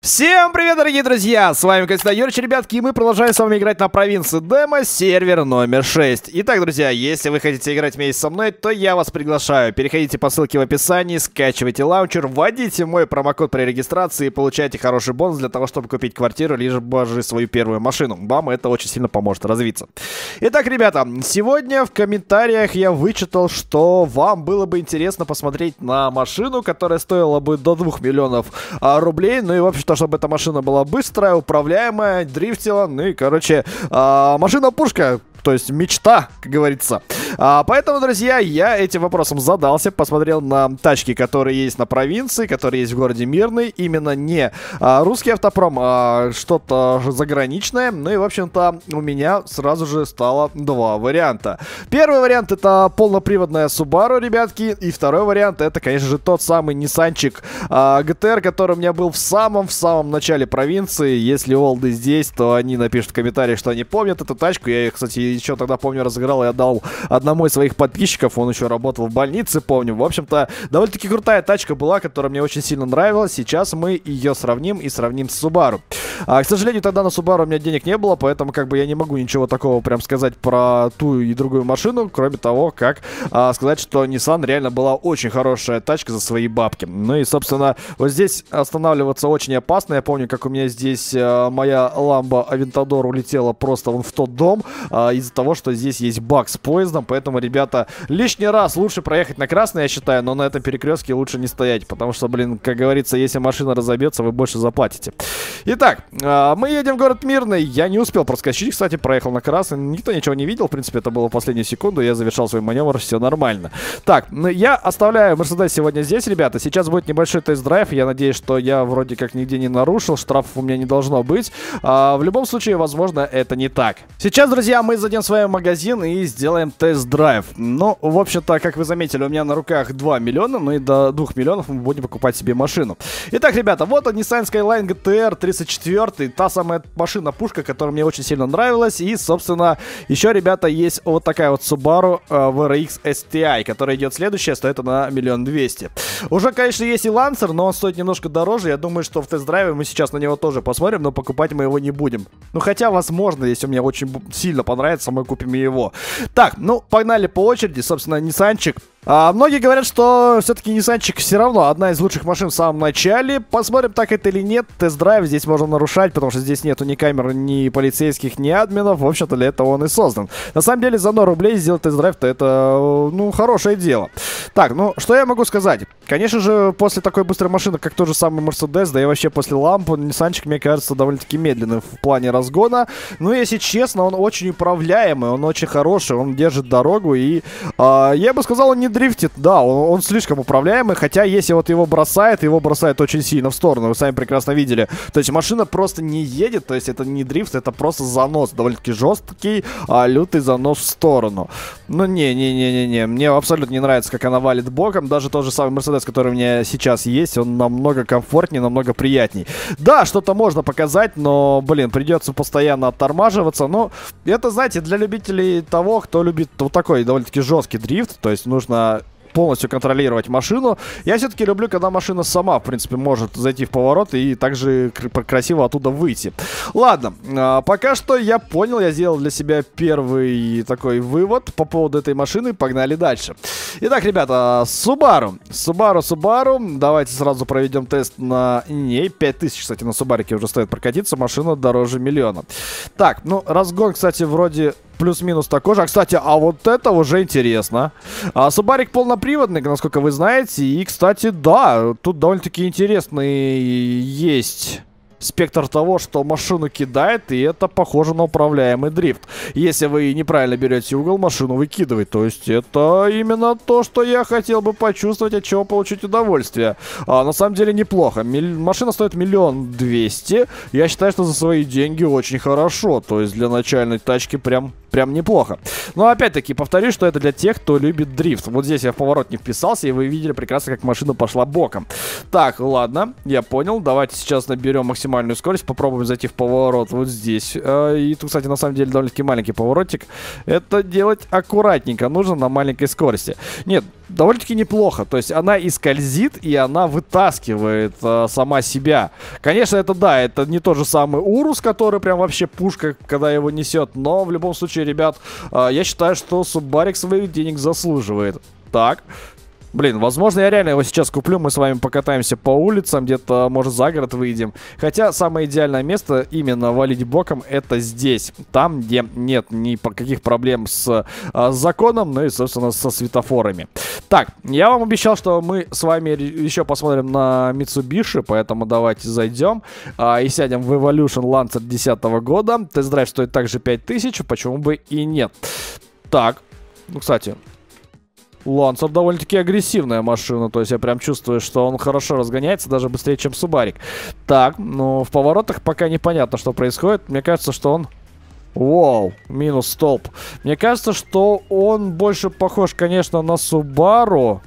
Всем привет, дорогие друзья! С вами Константин Юрьевич, ребятки, и мы продолжаем с вами играть на провинции Демо, сервер номер 6. Итак, друзья, если вы хотите играть вместе со мной, то я вас приглашаю. Переходите по ссылке в описании, скачивайте лаунчер, вводите мой промокод при регистрации и получайте хороший бонус для того, чтобы купить квартиру, либо же свою первую машину. Вам это очень сильно поможет развиться. Итак, ребята, сегодня в комментариях я вычитал, что вам было бы интересно посмотреть на машину, которая стоила бы до 2 миллионов рублей, ну и, в общем-то, чтобы эта машина была быстрая, управляемая, дрифтила, ну и, короче, машина-пушка. То есть мечта, как говорится. Поэтому, друзья, я этим вопросом задался, посмотрел на тачки, которые есть на провинции, которые есть в городе Мирный. Именно не русский автопром, а что-то заграничное. Ну и, в общем-то, у меня сразу же стало два варианта. Первый вариант — это полноприводная Subaru, ребятки. И второй вариант — это, конечно же, тот самый Ниссанчик GTR, который у меня был в самом начале провинции. Если олды здесь, то они напишут в комментариях, что они помнят эту тачку. Я ее, кстати, еще тогда, помню, разыграл и отдал одному из своих подписчиков. Он еще работал в больнице, помню. В общем-то, довольно-таки крутая тачка была, которая мне очень сильно нравилась. Сейчас мы ее сравним и сравним с Subaru. К сожалению, тогда на Subaru у меня денег не было, поэтому как бы я не могу ничего такого прям сказать про ту и другую машину, кроме того, как сказать, что Nissan реально была очень хорошая тачка за свои бабки. Ну и, собственно, вот здесь останавливаться очень опасно. Я помню, как у меня здесь моя Lambo Aventador улетела просто вон в тот дом, из-за того, что здесь есть баг с поездом. Поэтому, ребята, лишний раз лучше проехать на красный, я считаю, но на этом перекрестке лучше не стоять, потому что, блин, как говорится, если машина разобьется, вы больше заплатите. Итак, мы едем в город Мирный. Я не успел проскочить, кстати, проехал на красный. Никто ничего не видел, в принципе, это было в последнюю секунду. Я завершал свой маневр, все нормально. Так, я оставляю Мерседес сегодня здесь, ребята. Сейчас будет небольшой тест-драйв. Я надеюсь, что я вроде как нигде не нарушил. Штрафов у меня не должно быть. В любом случае, возможно, это не так. Сейчас, друзья, мы зайдем в свой магазин и сделаем тест-драйв. Ну, в общем-то, как вы заметили, у меня на руках 2 миллиона. Ну и до 2 миллионов мы будем покупать себе машину. Итак, ребята, вот он, Nissan Skyline GTR 34. Та самая машина-пушка, которая мне очень сильно нравилась. И, собственно, еще, ребята, есть вот такая вот Subaru WRX STI, которая идет следующая, стоит она 1 200 000. Уже, конечно, есть и Lancer, но он стоит немножко дороже. Я думаю, что в тест-драйве мы сейчас на него тоже посмотрим, но покупать мы его не будем. Ну, хотя, возможно, если мне очень сильно понравится, мы купим и его. Так, ну, погнали по очереди. Собственно, Ниссанчик. Многие говорят, что все-таки Ниссанчик все равно одна из лучших машин в самом начале. Посмотрим, так это или нет. Тест-драйв здесь можно нарушать, потому что здесь нету ни камер, ни полицейских, ни админов. В общем-то, для этого он и создан. На самом деле, за 0 рублей сделать тест-драйв-то это, ну, хорошее дело. Так, ну, что я могу сказать? Конечно же, после такой быстрой машины, как тот же самый Мерседес, да и вообще после Ламбо, Ниссанчик, мне кажется, довольно-таки медленный в плане разгона. Но, если честно, он очень управляемый, он очень хороший, он держит дорогу и, я бы сказал, он не дрифтит, да, он слишком управляемый, хотя если вот его бросает очень сильно в сторону, вы сами прекрасно видели. То есть машина просто не едет, то есть это не дрифт, это просто занос, довольно-таки жесткий, лютый занос в сторону. Ну, не, мне абсолютно не нравится, как она валит боком. Даже тот же самый Мерседес, который у меня сейчас есть, он намного комфортнее, намного приятней. Да, что-то можно показать, но, блин, придется постоянно оттормаживаться. Но это, знаете, для любителей того, кто любит вот такой довольно-таки жесткий дрифт, то есть нужно полностью контролировать машину. Я все-таки люблю, когда машина сама, в принципе, может зайти в поворот и также красиво оттуда выйти. Ладно, пока что я понял, я сделал для себя первый такой вывод по поводу этой машины. Погнали дальше. Итак, ребята, Subaru. Давайте сразу проведем тест на ней. 5000, кстати, на Субарике уже стоит прокатиться. Машина дороже 1 000 000. Так, ну, разгон, кстати, вроде плюс-минус такой же. Кстати, вот это уже интересно. Субарик полноприводный, насколько вы знаете. И, кстати, да, тут довольно-таки интересный есть спектр того, что машину кидает, и это похоже на управляемый дрифт. Если вы неправильно берете угол, машину выкидывает. То есть это именно то, что я хотел бы почувствовать, от чего получить удовольствие. На самом деле неплохо. Машина стоит 1 200 000. Я считаю, что за свои деньги очень хорошо. То есть для начальной тачки прям прям неплохо. Но опять-таки повторюсь, что это для тех, кто любит дрифт. Вот здесь я в поворот не вписался, и вы видели прекрасно, как машина пошла боком. Так, ладно, я понял. Давайте сейчас наберем максимальную скорость, попробуем зайти в поворот вот здесь. И тут, кстати, на самом деле довольно-таки маленький поворотик. Это делать аккуратненько нужно на маленькой скорости. Нет, довольно-таки неплохо. То есть она и скользит, и она вытаскивает сама себя. Конечно, это да, это не тот же самый Урус, который прям вообще пушка, когда его несет. Но в любом случае, ребят, я считаю, что Субарик своих денег заслуживает. Так. Блин, возможно, я реально его сейчас куплю. Мы с вами покатаемся по улицам, где-то, может, за город выйдем. Хотя самое идеальное место именно валить боком это здесь. Там, где нет никаких проблем с законом, ну и, собственно, со светофорами. Так, я вам обещал, что мы с вами еще посмотрим на Mitsubishi, поэтому давайте зайдем и сядем в Evolution Lancer 2010 года. Тест-драйв стоит также 5000, почему бы и нет. Так, ну, кстати... Лансер довольно-таки агрессивная машина, то есть я прям чувствую, что он хорошо разгоняется, даже быстрее, чем Субарик. Так, ну в поворотах пока непонятно, что происходит. Мне кажется, что он... Вау, минус столб. Мне кажется, что он больше похож, конечно, на Subaru,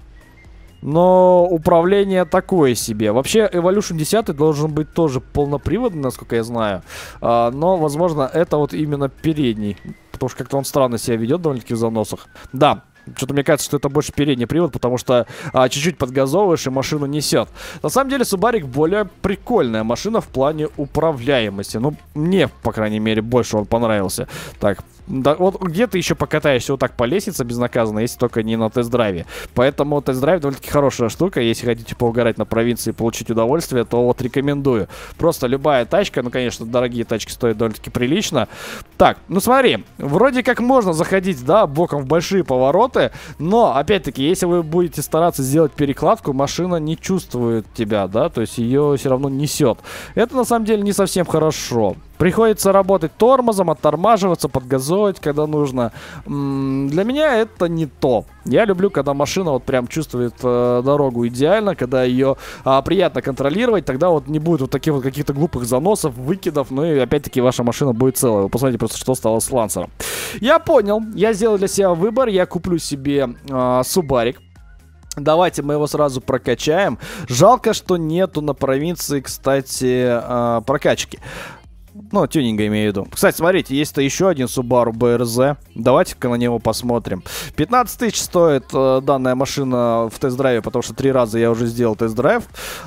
но управление такое себе. Вообще, Evolution 10 должен быть тоже полноприводный, насколько я знаю. Но, возможно, это вот именно передний, потому что как-то он странно себя ведет довольно-таки в заносах. Да. Что-то мне кажется, что это больше передний привод, потому что чуть-чуть подгазовываешь и машину несет. На самом деле, Субарик более прикольная машина в плане управляемости. Ну, мне, по крайней мере, больше он понравился. Так, да, вот где ты еще покатаешься вот так по лестнице безнаказанно, если только не на тест-драйве. Поэтому тест-драйв довольно-таки хорошая штука. Если хотите поугарать на провинции и получить удовольствие, то вот рекомендую. Просто любая тачка, ну, конечно, дорогие тачки стоят довольно-таки прилично. Так, ну смотри, вроде как можно заходить, да, боком в большие повороты, но, опять-таки, если вы будете стараться сделать перекладку, машина не чувствует тебя, да, то есть ее все равно несет. Это, на самом деле, не совсем хорошо. Приходится работать тормозом, оттормаживаться, подгазовывать, когда нужно. Для меня это не то. Я люблю, когда машина вот прям чувствует дорогу идеально, когда ее приятно контролировать, тогда вот не будет вот таких вот каких-то глупых заносов, выкидов, ну и опять-таки ваша машина будет целая. Вы посмотрите просто, что стало с Лансером. Я понял, я сделал для себя выбор, я куплю себе Субарик. Давайте мы его сразу прокачаем. Жалко, что нету на провинции, кстати, прокачки. Ну, тюнинга имею в виду. Кстати, смотрите, есть-то еще один Subaru BRZ. Давайте-ка на него посмотрим. 15 тысяч стоит данная машина в тест-драйве, потому что 3 раза я уже сделал тест-драйв.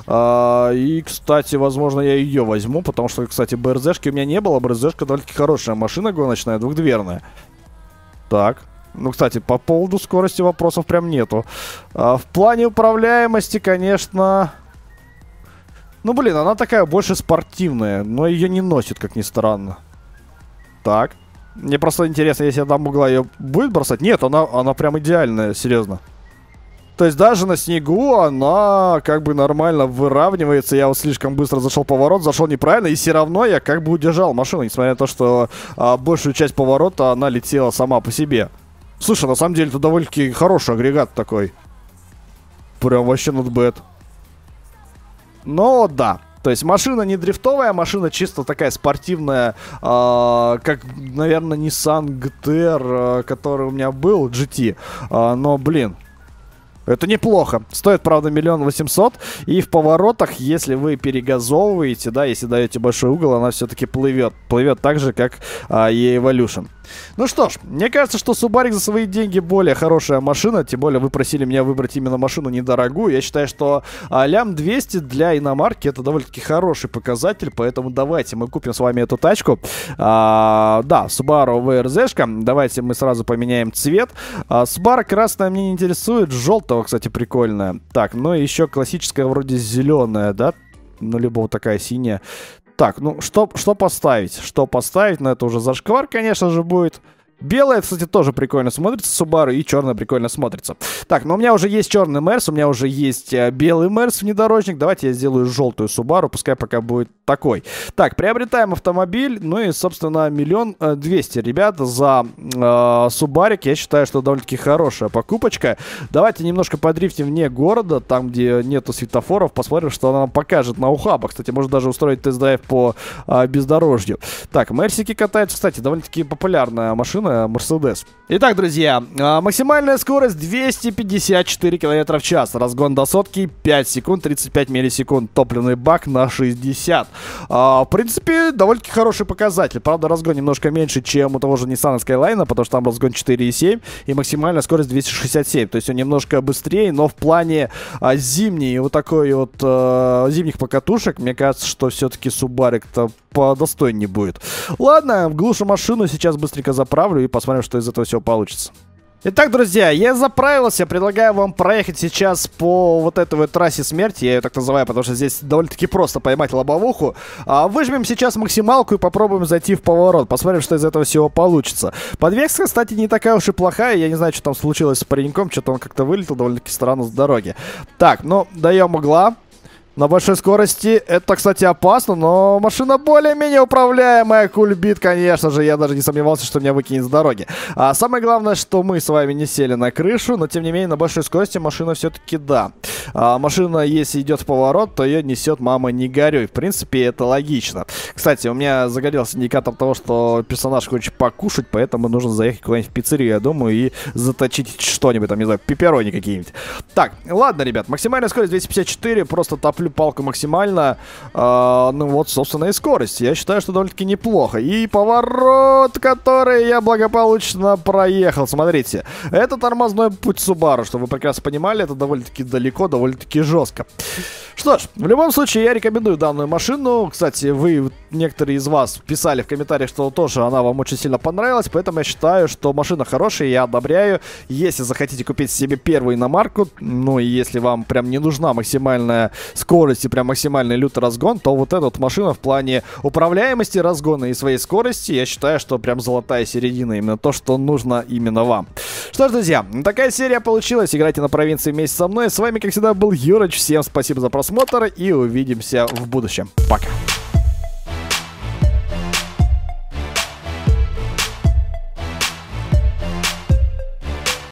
И, кстати, возможно, я ее возьму, потому что, кстати, BRZ-шки у меня не было. BRZ-шка довольно-таки хорошая машина гоночная, двухдверная. Так. Ну, кстати, по поводу скорости вопросов прям нету. В плане управляемости, конечно... Ну, блин, она такая больше спортивная, но ее не носит, как ни странно. Так. Мне просто интересно, если я там угла ее будет бросать. Нет, она прям идеальная, серьезно. То есть даже на снегу она как бы нормально выравнивается. Я вот слишком быстро зашел в поворот, зашел неправильно, и все равно я как бы удержал машину, несмотря на то, что большую часть поворота она летела сама по себе. Слушай, на самом деле это довольно-таки хороший агрегат такой. Прям вообще not bad. Но да, то есть машина не дрифтовая, машина чисто такая спортивная, как, наверное, Nissan GT-R, который у меня был, GT. Но, блин, это неплохо. Стоит, правда, 1 800 000. И в поворотах, если вы перегазовываете, да, если даете большой угол, она все-таки плывет. Плывет так же, как и Evolution. Ну что ж, мне кажется, что Субарик за свои деньги более хорошая машина. Тем более вы просили меня выбрать именно машину недорогую. Я считаю, что лям 200 для иномарки это довольно-таки хороший показатель. Поэтому давайте мы купим с вами эту тачку. Да, Subaru VRZ-шка. Давайте мы сразу поменяем цвет. Subaru красная мне не интересует. Желтого, кстати, прикольная. Так, ну и еще классическая вроде зеленая, да? Ну, либо вот такая синяя. Так, ну, что поставить? Что поставить? Ну, это уже зашквар, конечно же, будет. Белая, кстати, тоже прикольно смотрится, Subaru, и черная прикольно смотрится. Так, но у меня уже есть черный Мерс, у меня уже есть белый Мерс внедорожник. Давайте я сделаю желтую Subaru, пускай пока будет такой. Так, приобретаем автомобиль, ну и, собственно, 1 200 000, ребята, за Субарик. Я считаю, что довольно-таки хорошая покупочка. Давайте немножко подрифтим вне города, там, где нету светофоров, посмотрим, что она нам покажет на ухабах. Кстати, может даже устроить тест-драйв по бездорожью. Так, Мерсики катаются, кстати, довольно-таки популярная машина. Mercedes. Итак, друзья, максимальная скорость 254 км в час. Разгон до сотки 5 секунд, 35 миллисекунд. Топливный бак на 60. В принципе, довольно-таки хороший показатель. Правда, разгон немножко меньше, чем у того же Nissan Skyline, потому что там разгон 4,7 и максимальная скорость 267. То есть он немножко быстрее, но в плане зимней вот такой вот зимних покатушек, мне кажется, что все-таки Subaru-то подостойнее будет. Ладно, глушу машину, сейчас быстренько заправлю и посмотрим, что из этого всего получится. Итак, друзья, я заправился, предлагаю вам проехать сейчас по вот этой вот трассе смерти, я ее так называю, потому что здесь довольно-таки просто поймать лобовуху. Выжмем сейчас максималку и попробуем зайти в поворот, посмотрим, что из этого всего получится. Подвеска, кстати, не такая уж и плохая, я не знаю, что там случилось с пареньком, что-то он как-то вылетел довольно-таки странно с дороги. Так, ну, даем угла. На большой скорости это, кстати, опасно, но машина более-менее управляемая. Кульбит, конечно же, я даже не сомневался, что меня выкинет с дороги. Самое главное, что мы с вами не сели на крышу, но тем не менее на большой скорости машина все-таки да. Машина, если идет в поворот, то ее несет мама не горюй. В принципе, это логично. Кстати, у меня загорелся индикатор того, что персонаж хочет покушать, поэтому нужно заехать куда-нибудь в пиццерию, я думаю, и заточить что-нибудь, там, не знаю, пепперони какие-нибудь. Так, ладно, ребят, максимальная скорость 254, просто топлю палку максимально. Ну вот, собственно, и скорость. Я считаю, что довольно-таки неплохо. И поворот, который я благополучно проехал. Смотрите, это тормозной путь Subaru, чтобы вы прекрасно понимали, это довольно-таки далеко, довольно-таки жестко. Что ж, в любом случае, я рекомендую данную машину. Кстати, вы, некоторые из вас, писали в комментариях, что тоже она вам очень сильно понравилась, поэтому я считаю, что машина хорошая, я одобряю. Если захотите купить себе первую иномарку, ну и если вам прям не нужна максимальная скорость и прям максимальный лютый разгон, то вот эта вот машина в плане управляемости, разгона и своей скорости, я считаю, что прям золотая середина, именно то, что нужно именно вам. Что ж, друзья, такая серия получилась. Играйте на провинции вместе со мной. С вами, как всегда, был Юрыч. Всем спасибо за просмотр и увидимся в будущем. Пока.